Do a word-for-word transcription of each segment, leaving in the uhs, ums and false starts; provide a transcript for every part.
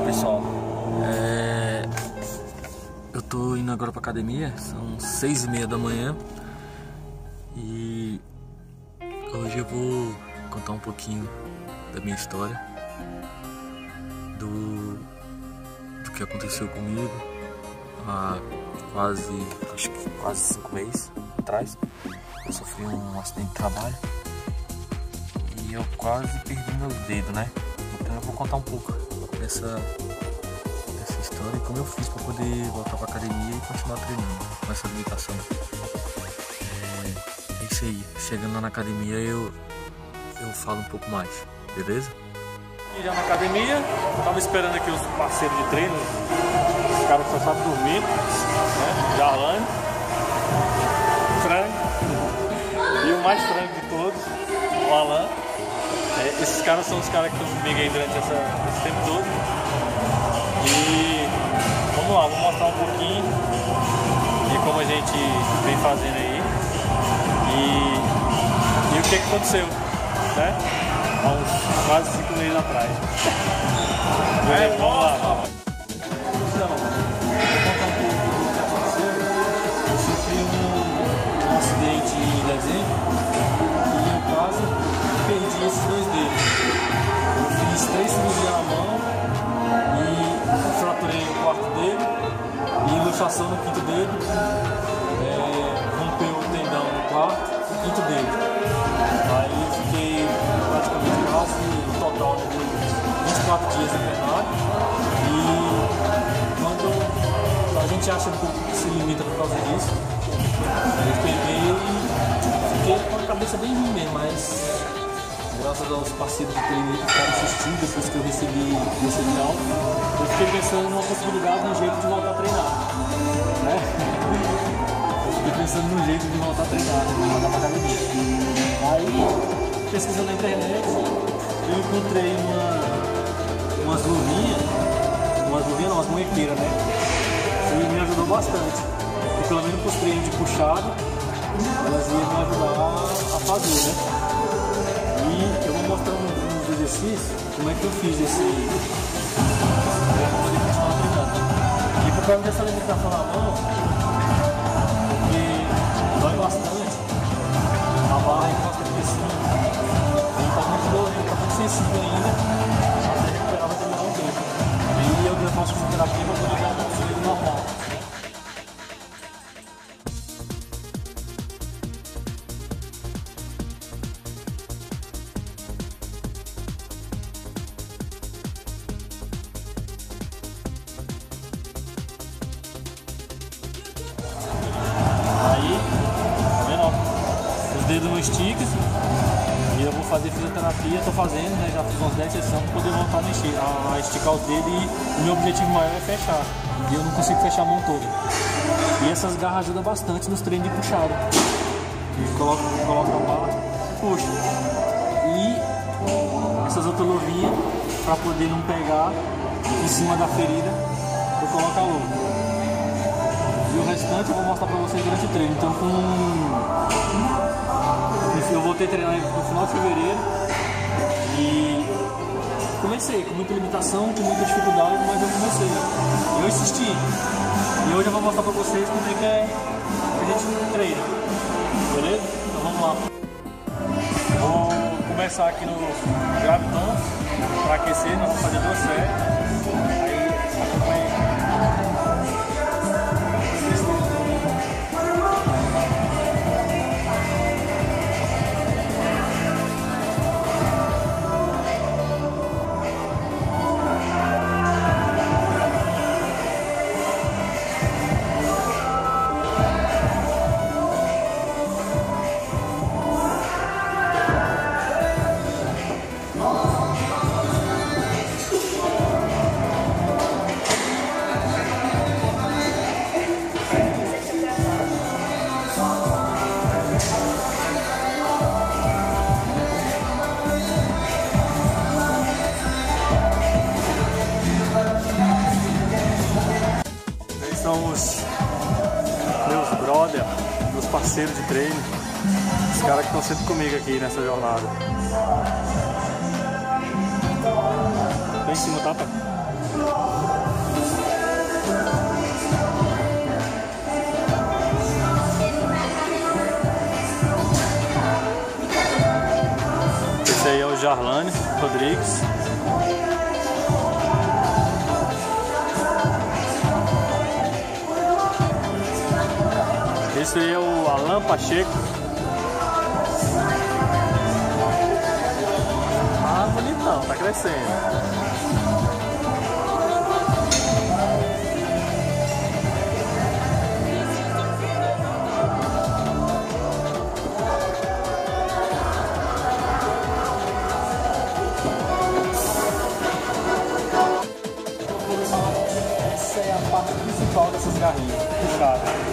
pessoal, é... eu tô indo agora pra academia, são seis e meia da manhã e hoje eu vou contar um pouquinho da minha história, do, do que aconteceu comigo há quase, acho que quase cinco meses atrás. Eu sofri um acidente de trabalho e eu quase perdi meus dedos, né? Então eu vou contar um pouco dessa, dessa história e como eu fiz para poder voltar para academia e continuar treinando com essa limitação. É, é isso aí. Chegando lá na academia eu, eu falo um pouco mais, beleza? E já na academia, tava esperando aqui os parceiros de treino, os caras que só sabem dormir, né? Jalane, frango e o mais frango de todos, o Alan. É, esses caras são os caras que estão comigo aí durante essa, esse tempo todo. E vamos lá, vou mostrar um pouquinho de como a gente vem fazendo aí e, e o que, que aconteceu, né? Há uns quase cinco meses atrás. É, vamos lá. Então, vou contar um pouco do que aconteceu. Eu sofri um, um acidente em dezembro e eu quase perdi esses dois dedos. Eu fiz três cirurgias na mão e fraturei o quarto dedo e luxação no quinto dedo. É, rompeu o tendão no quarto e quinto dedo. Aí fiquei praticamente quase no total de vinte e quatro dias internado. E quando a gente acha que se limita por causa disso, eu peguei e fiquei com a cabeça bem ruim mesmo, mas graças aos parceiros de treino que ficaram assistindo depois que eu recebi esse sinal, eu fiquei pensando numa possibilidade, num jeito de voltar a treinar, né? Eu fiquei pensando num jeito de voltar a treinar, de voltar pra academia. Aí, pesquisando na internet, eu encontrei uma, umas luvinhas, umas luvinhas não, umas munhequeiras, né? E me ajudou bastante. E pelo menos para os treinos de puxada, elas iam me ajudar a fazer, né? E eu vou mostrar uns um exercícios, como é que eu fiz esse para poder continuar treinando. E por causa dessa limitação na mão, porque dói bastante, a barra encosta aqui assim, ele tá muito dolorido, tá muito sensível ainda, até recuperar vai demorar um tempo. E eu faço fisioterapia para poder dar um conselho normal. Dedo não estica e eu vou fazer fisioterapia, estou fazendo, né, já fiz umas dez sessões para poder voltar a mexer, a esticar os dedos e o meu objetivo maior é fechar e eu não consigo fechar a mão toda. E essas garras ajudam bastante nos treinos de puxada. E coloca, coloca a barra e puxa. E essas outras luvinhas para poder não pegar em cima da ferida, eu coloco a luva. E o restante eu vou mostrar para vocês durante o treino. Então com eu voltei a treinar no final de fevereiro e comecei com muita limitação, com muita dificuldade, mas eu comecei. Eu insisti. E hoje eu vou mostrar pra vocês como é que é que a gente treina. Beleza? Então vamos lá. Vou começar aqui no graviton para aquecer, nós vamos fazer duas séries. Aí acompanha. São os meus brother, meus parceiros de treino, os caras que estão sempre comigo aqui nessa jornada. Tá em cima, tá, pai? Esse aí é o Jarlane Rodrigues. Esse aí é o Alan Pacheco. Ah, bonitão, tá crescendo. Essa é a parte principal dessas garrinhas, puxada.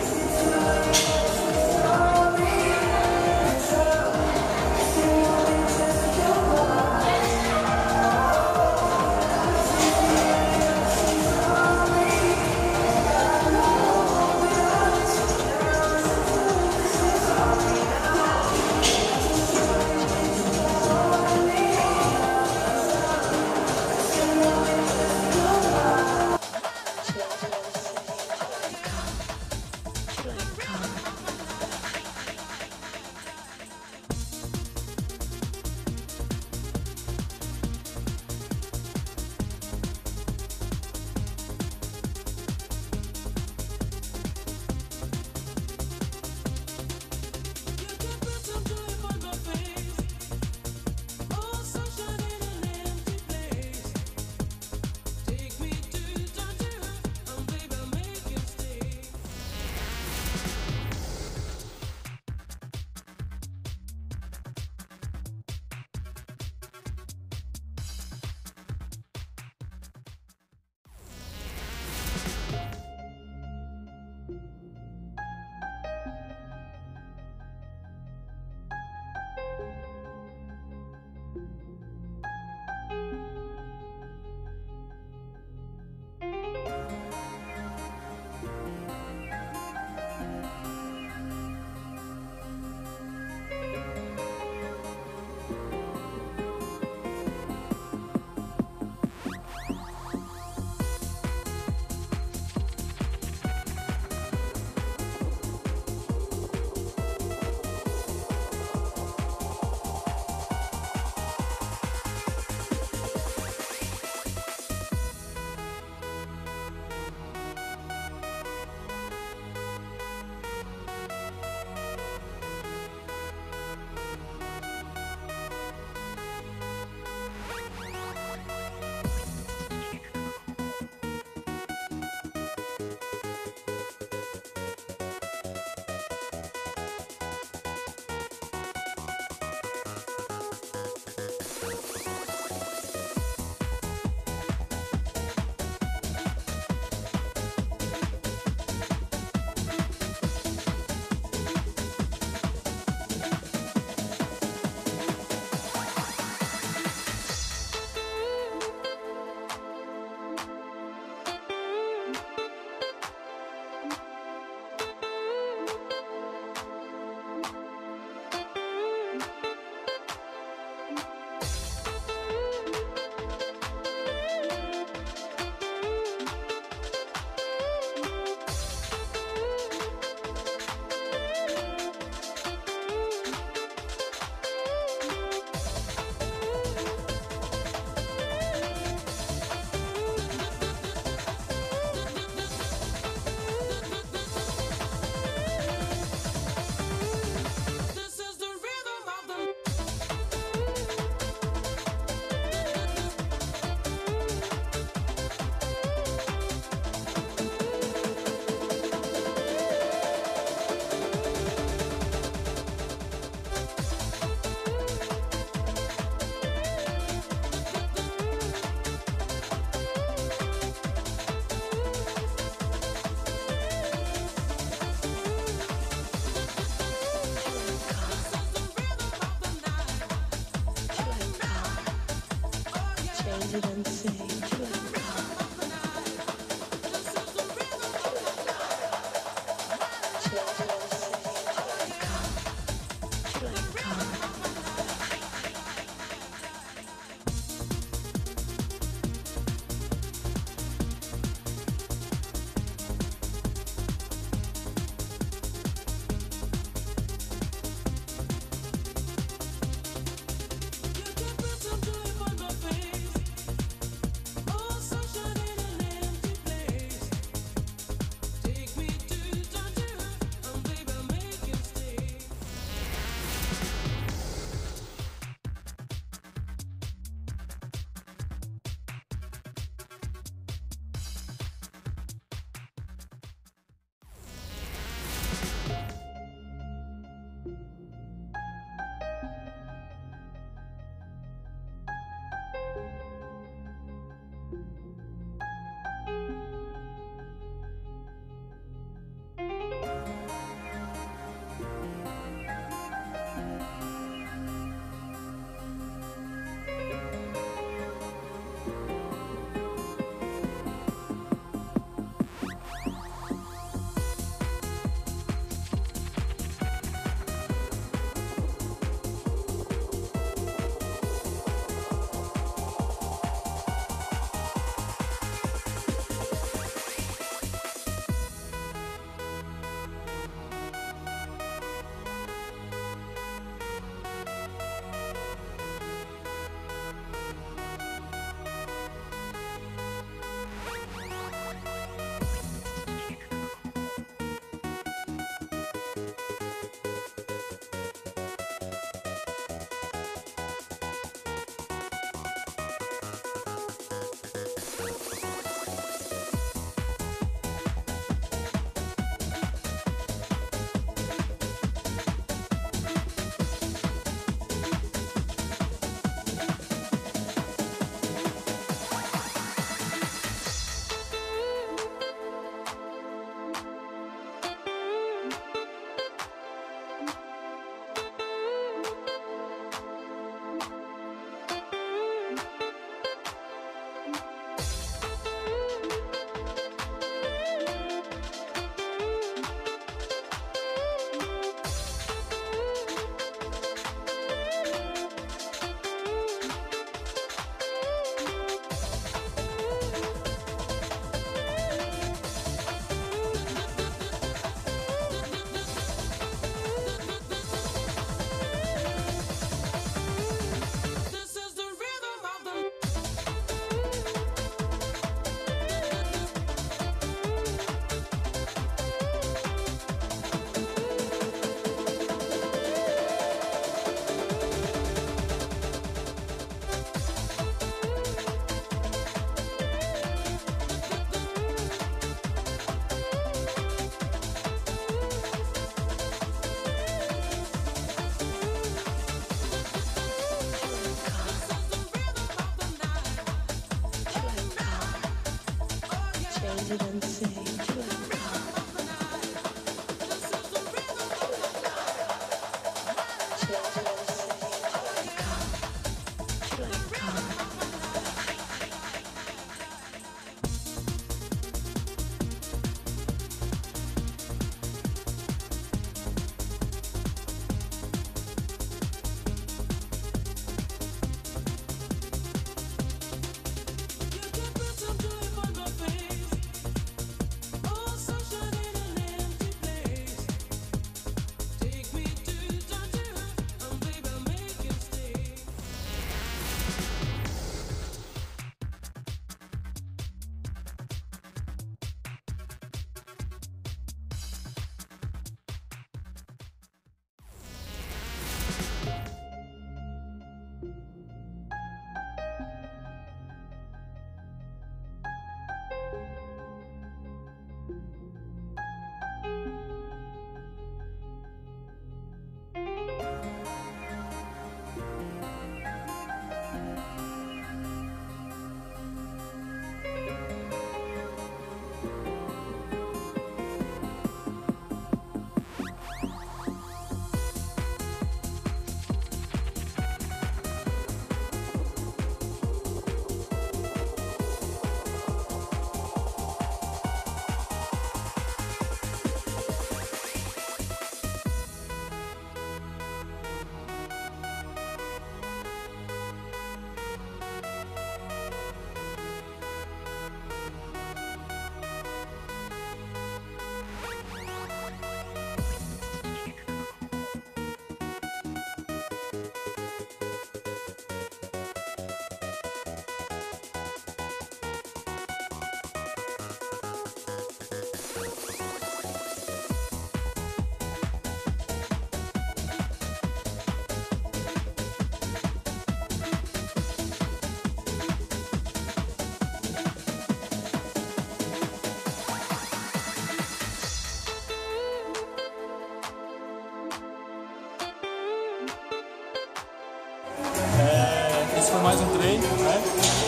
Esse foi mais um treino, né?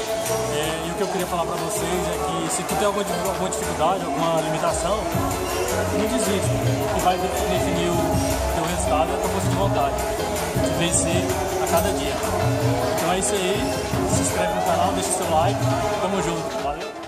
É, e o que eu queria falar para vocês é que se tu tem alguma, alguma dificuldade, alguma limitação, não desiste, que vai definir o teu resultado é a tua força de vontade, de vencer a cada dia. Então é isso aí, se inscreve no canal, deixa o seu like, tamo junto, valeu?